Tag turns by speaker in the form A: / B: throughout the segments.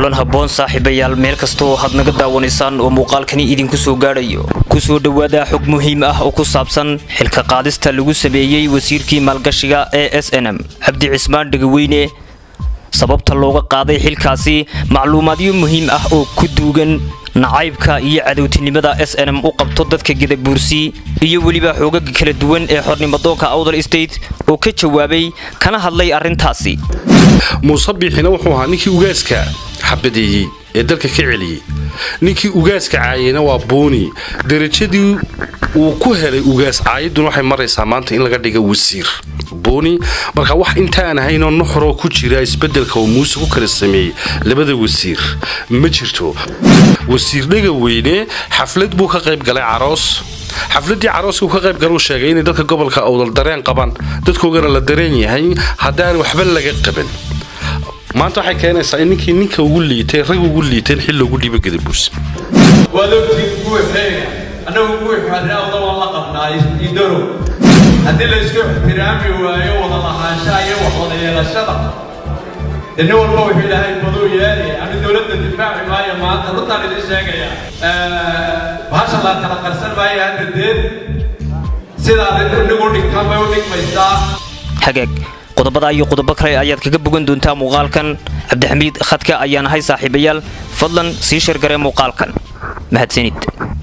A: kulan haboon saaxiibayaal meel kasto had naga daawanaysan oo muuqaalkani idinku soo gaarayo ku soo dhawaada xog muhiim ah oo ku saabsan xilka qaadista lagu sameeyay wasiirkii maalgashiga ee SNM Cabdi Cismaan Dhagaweyne sababta looga qaaday xilkaasi macluumaadyo muhiim ah oo ku duugan nacaybka iyo cadawtinimada SNM u qabto dadka Gadabuursi iyo waliba xoogaga kala duwan ee xornimadoonka Awdal State oo ka jawaabay kana hadlay arintaasi
B: musabbixina wuxuu ahaa ninkii ugaaska xabadiyay ee dalka ka celiyay ninkii ugaaska caayina waa booni darajadii uu ku helay ugaas caayiduna waxay maraysaa maanta in laga dhigo wasiir booni marka wax intaan ahayn oo nuxro ku jira isbedelka oo muuse ku kala sameeyay labada wasiir ma jirto wasiir Dhagaweyne xaflad buu ka qayb galay aroos xafladii arooska uu ka qayb galay sheegay in dadka gobolka Awdal dareen qaban dadkoogana la dareen yahay hadaan waxba laga qaban maanta waxay keenaysaa in ninka ugu liitay rag ugu liitay xil lagu dhibo Gadabuursi
C: wadogtii ku xeega anagu ku xirnaa Awdal wala qabnaay idoro hadii la isku ixtiraami waayo wada lahaanshaha iyo wada yeelashada inna walba wixii ilaahay maduu yeelay aan dawladda difaaci maayo maanta runtaan idin sheegaya bahasha la kala qarsan maayo haddeed sidaa inagu dhigtaan bay u dhigmaysaa
A: hagaag qodobada iyo qodobo kale ayaad kaga bogan doontaa muuqaalkan Cabdixamiid Khadka ayaan ahay saaxiibayaal fadlan sii share garee muuqaalkan mahadsanid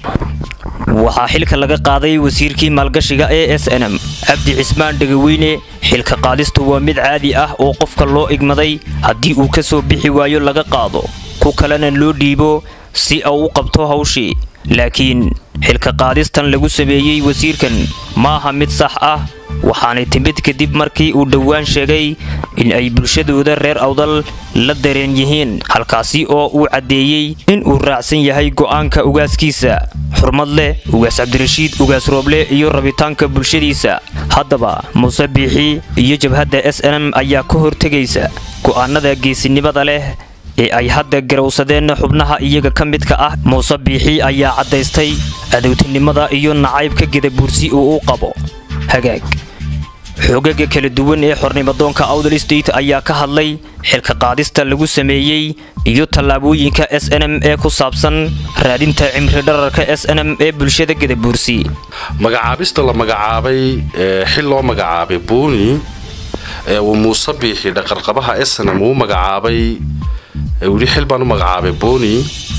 A: waxa xilka laga qaaday wasiirkii maalgashiga ee SNM Cabdi Cismaan Dhagaweyne xilka qaadistu waa mid caadi ah oo qofka loo igmaday hadii uu ka soo bixi waayo laga qaado ku kalena loo dhiibo si uu u qabto hawshii laakiin xilka qaadistan lagu sameeyay wasiirkan ma aha mid sax ah waxaanay timid kadib markii uu dhawaan sheegay in ay bulshadooda reer Awdal la dareen yihiin halkaasi oo uu cadeeyay in uu raacsan yahay go'aanka ugaaskiisa xurmad leh ugaas Cabdirashiid ugaas Rooble iyo rabitaanka bulshadiisa haddaba musabbixi iyo jabhadda SNM ayaa ka hortagaysa go'aanada geesinimada leh ee ay hadda garowsadeen xubnaha iyaga ka midka ah musabbixi ayaa cadeystay cadawtinimada iyo nacaybka Gadabuursi oo qabo hagaag xoogaga kala duwan ee xornimadoonka Awdal State ayaa ka hadlay xilka qaadista lagu sameeyay iyo talaabooyinka SNM ee ku saabsan raadinta cimri dhararka SNM ee bulshada Gadabuursi
B: magacaabista la magacaabay xil loo magacaabay booni oo musabbixi dhaqarqabaha SNM uu magacaabay wali xil baan u magacaabay booni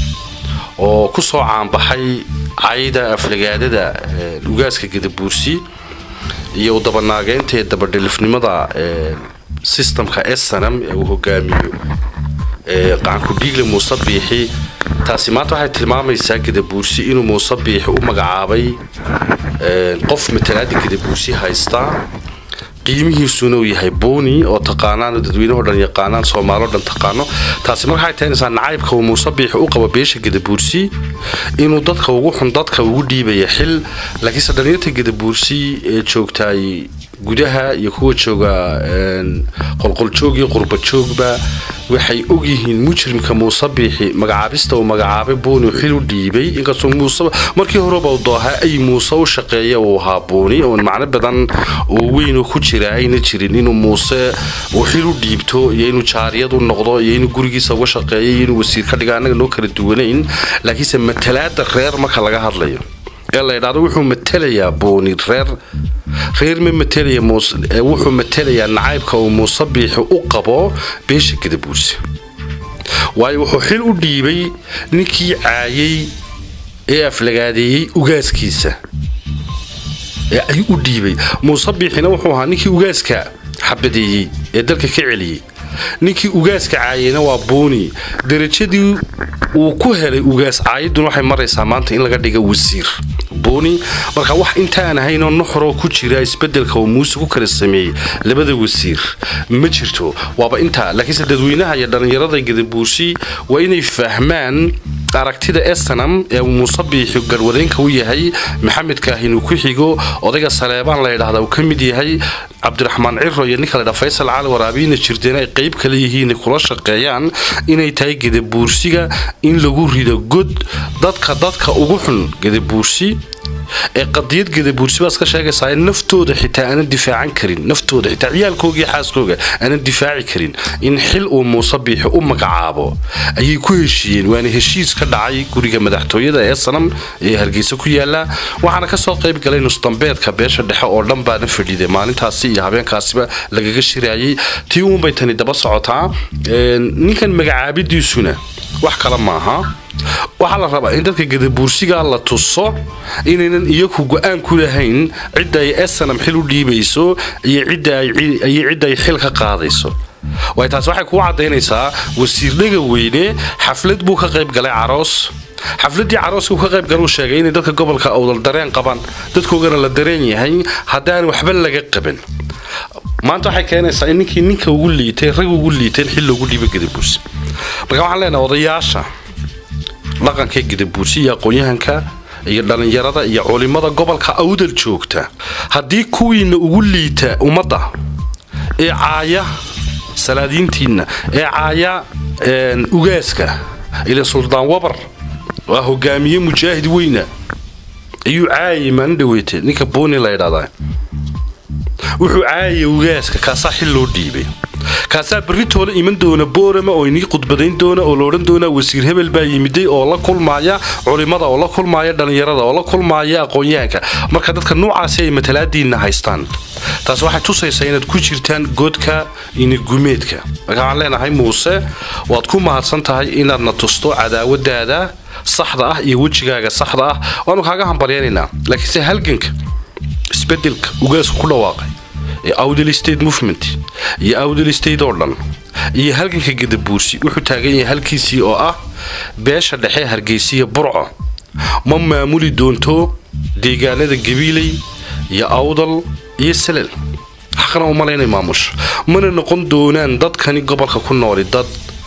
B: oo ku soo caanbaxay caayida aflagaadada ugaaska Gadabuursi iyo dabanaageynta dabadhelifnimada systemka SNM ee uu hogaamiyo qaan ku dhiigle musabbixi taasi maanta waxay tilmaamaysaa Gadabuursi inuu musabbixi u magacaabay qof matalaad Gadabuursi haysta qiimihiisuna uu yahay booni oo taqaanaan dadweynaha dhan yaqaanaan Soomaaliyeed dhan taqaano taasi marka ay tahay nacaybka uu musabbixi u qabo beesha Gadabuursi inuu dadka ugu xun dadka ugu dhiibay xil laakiin saddeeyta Gadabuursi ee joogtay gudaha iyo kuwa jooga qolqol joog iyo qurba joogba waxay og yihiin mujrimka musabbixi magacaabista oo magacaabay booni xil u dhiibay inkastoo muuse markii hore baa dooha ay muuse u shaqeeyay oo ahaa booni oo macna badan oo weyn ku jira ayna jirin inuu muuse uu xil u dhiibto iyo inuu jaariyad u noqdo iyo inuu gurigiisa uga shaqeeyo inuu wasiir ka dhigo anaga noo kala duwanayn laakiin matalaada reer marka laga hadlayo ee la yiraahdo wuxuu matalayaa booni reer ma matalaya muuse wuxuu matalayaa nacaybka oo musabbixi u qabo beesha Gadabuursi waayo wuxuu xil u dhiibay ninkii caayay ee aflagaadeeyay ugaaskiisa ee ay u dhiibay musabbixina wuxuu ahaa ninkii ugaaska xabadiyay ee dalka ka celiyay ninkii ugaaska caayina waa booni darajadii uu ku helay ugaas caayiduna waxay maraysaa maanta in laga dhigo wasiir booni marka wax intaan ahayn oo nuxro ku jira isbedelka oo muuse ku kala sameeyay labada wasiir ma jirto waaba inta laakiin dadweynaha iyo dhalinyarada Gadabuursi waa inay fahmaan aragtida SNM ee musabbixi garwadeenka u yahay Maxamed Kaahin uu ku xigo odayga Saleebaan la yiraahdo uu ka mid yahay Cabdiraxmaan Cirro iyo ninka la Faysal Cali Waraabiina jirteen ay qayb kale yihiin kula shaqeeyaan inay tahay Gadabuursiga in lagu rido god dadka ugu xun Gadabuursi ee qadiyad gadabuursi baas ka sheegaysaa in naftooda xitaa aan difaacan karin naftooda xitaa ciyaalkooga xaaskooga aan difaaci karin in xil uu Muuse Biixi u magacaabo ayay ku heshiiyeen waana heshiis ka dhacay guriga madaxtooyada ee Sanam ee Hargeysa ku yaala waxaana ka soo qayb galay nustambeedka beesha dhexe oo dhan baa fadhiday maalintaasi iyo habeenkaasiba lagaga shiraayay tii uun bay tani daba socotaa ninkan magacaabidiisuna wax kala maaha waxa la rabaa in dadka gadabuursiga la tuso inaynan iyagu go'aan ku lahayn cidda ay Sanam xil u dhiibayso iyo cidda ay xil ka qaadayso way taas waxay ku cadeynaysaa wasiir dhaga weyne xaflad buu ka qayb galay aroos xafladii arooska uu ka qayb galay sheegay in dadka gobolka Awdal dareen qaban dadkoogana la dareen yahay hadaan waxba laga qaban maanta waxay keenaysaa in ninka ugu liitay rag ugu liitay xil ugu dhiibay gadabuursi marka waxaan leenahay odayaasha dhaqanka gadabuursi iyo aqoonyahanka iyo dhalinyarada iyo culimada gobolka Awdal joogta hadii kuwiina ugu liita umada ee caaya salaadiintiina ee caaya ugaaska ila Suldaan Wabar waa hogaamiye mujaahid weyna ayuu caayay man dhaweetay ninka booni la yiraahdaa wuxuu caayay ugaaska kaasa xil loo dhiibay kaasa baritoole iman doona boorama oo inii qudbadayn doona oo looran doona wasiir hebel baa yimiday oo la kulmaaya culimada oo la kulmaaya dhalinyarada oo la kulmaaya aqoonyahanka marka dadka noocaas ay matalaadiina haystaan taas waxay tusaysaa inaad ku jirtaan godka in gumeedka waxaan leenahay Muuse waad ku mahadsan tahay inaad na tusto cadaawadaada saxda ah iyo wajigaaga saxda ah waanu kaaga hambalyeynaa laakiin si halganka isbedelka ugaas ku dhawaaqay Awdal State Movement iyo Awdal State Ordan iyo halganka gadabuursi wuxuu taagan yahay halkiisii oo ah beesha dhexe Hargeysa Burco ma maamuli doonto deegaanada Gabiley iyo Awdal iyo Salel xaqna uma leeyahay maamush mana noqon doonaan dadkani gobolka ku nool dad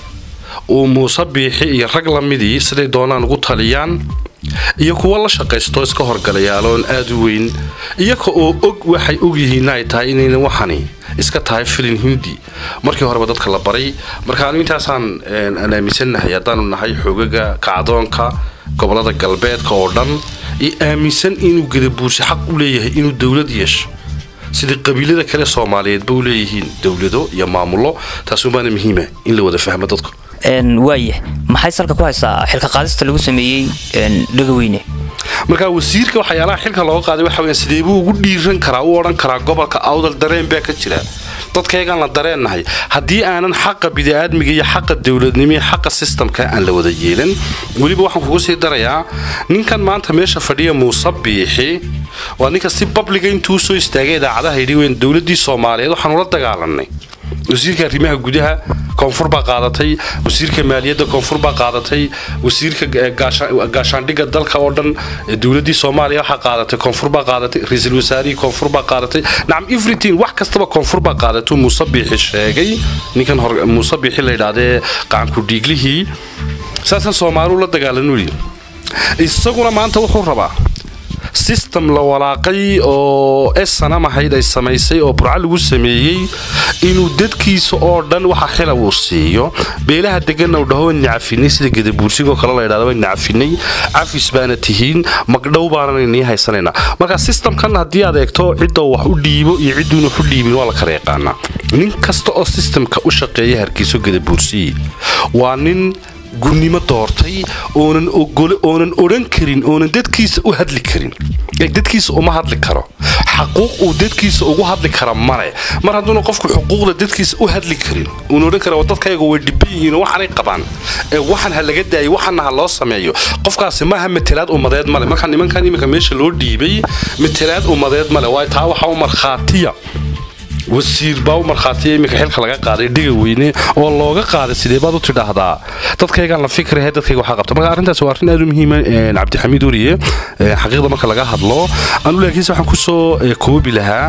B: oo Muuse Biixi iyo rag la midii siday doonaan ugu taliyaan iyo kuwa la shaqeysto iska horgalayaaloon aad u weyn iyaga oo og waxay og yihiin ay tahay inay waxani iska tahay filin hindi markii hore dadka la baray marka aan intaasaan aaminsannahay hadaan nahay xogaga kacdoonka gobolada galbeedka oo dhan ee aaminsan inuu gadabuursi xaq u leeyahay inuu dawlad yeesho sida qabiilada kale Soomaaliyeed buu leeyihiin dawlado iyo maamulo taas waa muhiim in la wada fahmo dadku
A: waaye maxay salka ku haysaa xilka qaadista lagu sameeyay dhaga weyne
B: marka wasiirka waxyaalaha xilka loo qaaday waxa weeyaan sidee buu ugu dhiiran karaa u oran karaa gobolka Awdal dareen baa ka jira dadkaygan la dareennahay hadii aanan xaq bid'aadmiga iyo xaq dawladnimo iyo xaq systemka aan la wada yeelan waliba waxaan kugu sii darayaa ninkan maanta meesha fadhiya Muuse Biixi waa ninka si public intuu soo istaagay idaacadaha yidhi dawladii Soomaaliyeed waxaan ula dagaalanay wasiirka arrimaha gudaha koonfur baa qaadatay wasiirka maaliyadda koonfur baa qaadatay wasiirka gaashaandhigga dalka oo dhan dawladii Soomaaliya waxa qaadatay koonfur baa qaadatay ra'iisul wasaarihi koonfur baa qaadatay nacam everything wax kastaba koonfur baa qaadatay Muuse Biixi sheegay ninkan Muuse Biixi la yiraahdo qacan ku dhiiglihii saasan Soomaaliya la dagaalanay isaguna maanta wuxuu rabaa system la walaaqay oo Sanam ahayd ay samaysay oo burca lagu sameeyay inuu dadkiisa oo dhan waxa xila uu siiyo beelaha degan oo dhaho nacfinay sida gadabuursiga kala la yiraahdo nacfinay afis baana tihiin magdhow baana inay haysanayna marka systemkan hadii aad eegto cidda wax u dhiibo iyo ciduuna u dhiibin waa la kala yaqaana nin kasta oo systemka u shaqeeya Hargeysa gadabuursi waa nin gudnimo doortay oonan oran karin oonan dadkiisa u hadli karin dadkiisa uma hadli karo xaquuq uu dadkiisa ugu hadli kara mare mar hadduu qofku xuquuqda dadkiisa u hadli karin uu oran karo dadkayga way dhibayeen waxaan ay qabaan waxaan ha laga daayay waxaan ha loo sameeyo qofkaasi ma aha matalaad umadeed male marka nimankan imika meesha loo dhiibay matalaad umadeed male waa taa waxa uu marxaatiya wasiir baa marxaatiye imika xilka laga qaaday dhiga weyne oo looga qaaday sidee baad u tidhaahdaa dadkayga la fikray dadkayga waxa qabta marka arintaas waa arin aad u muhiim ah Cabdi Xamiid Uriye xaqiiqda marka laga hadlo anu laakiin waxaan ku soo koobi lahaa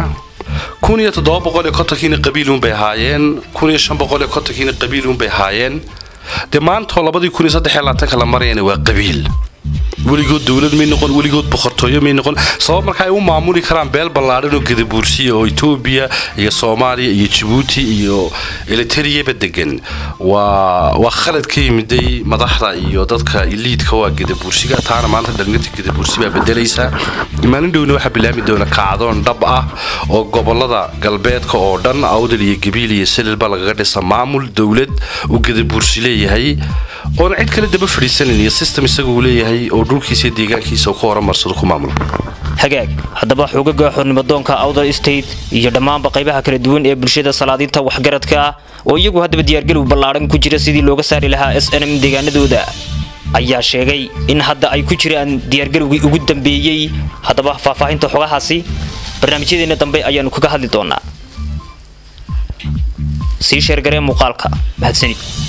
B: 1750 qabiilun bay haayeen 1550 qabiilun bay haayeen de maanta 2023 kala marayna waa qabiil weligood dawlad may noqon weligood boqortooyo may noqon sabab marka ay u maamuli karaan beel ballaaran oo Gadabuursi oo Itoobiya iyo Soomaaliya iyo Djibouti iyo Eritrea badegan waa khalad ka yimiday madaxda iyo dadka elite-ka waa Gadabuursiga taana maanta dhallinta Gadabuursi baa bedelaysa imaan dhowna waxa bilaami doona kacdoon dhab ah oo gobolada galbeedka oo dhan Awdal iyo Gabiil iyo Salil ba laga dhisa maamul dawlad oo Gadabuursi leeyahay oo cid kale daba fariisanaya system isagu leeyahay oo dhulkiisa deegaankiisa ku horumarsado ku maamulo
A: hagaag haddaba xogaga xornimadoonka Awdal State iyo dhammaan qaybaha kala duwan ee bulshada salaadinta waxgaradka oo iyagu hadaba diyaargarow ballaaran ku jira sidii looga saari lahaa SNM deegaanadooda ayaa sheegay in hadda ay ku jiraan diyaargarowgii ugu dambeeyay haddaba faahfaahinta xogahaasi barnaamijyadeena dambe ayaanu kaga hadli doonaa si sheer garee muuqaalka mahadsanid